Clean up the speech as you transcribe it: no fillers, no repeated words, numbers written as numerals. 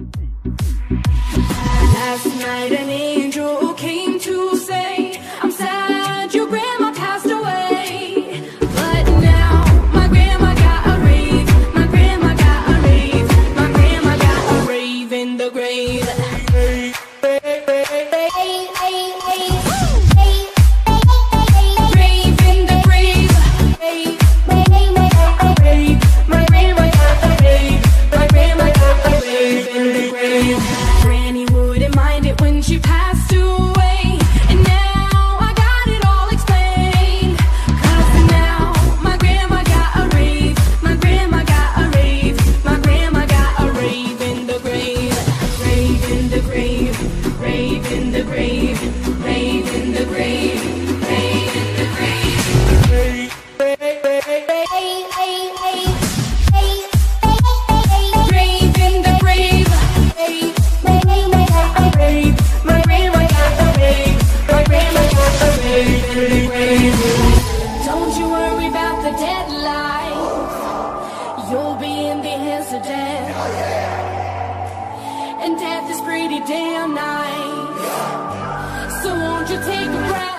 Last night an angel came to say, I'm sad your grandma passed away. But now my grandma got a rave, my grandma got a rave, my grandma got a rave in the grave. She passed away, and now I got it all explained. 'Cause now my grandma got a rave, my grandma got a rave, my grandma got a rave in the grave. Rave in the grave, rave in the grave, rave in the grave, rave in the grave. Don't you worry about the deadline, you'll be in the hands of death. And death is pretty damn nice, so won't you take a breath?